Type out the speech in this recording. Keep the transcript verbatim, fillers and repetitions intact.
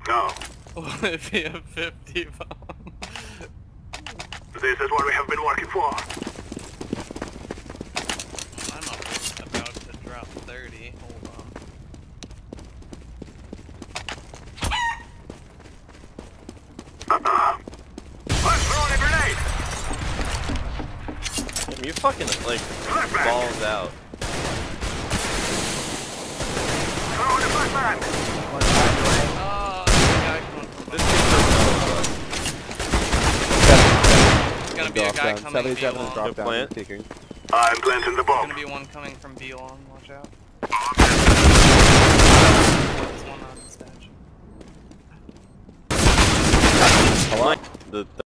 Go. Will it be a fifty bomb? This is what we have been working for. I'm about to drop thirty. Hold on. Uh-uh. Let's throw in a grenade! Damn, you fucking, like, balls out. Throw in a flashbang! Oh, there's a guy coming from This There's gonna be a guy coming B long. drop down. plant. Peeking. I'm planting the There's bomb. gonna be one coming from B long. Watch out. There's one on the stage. I like the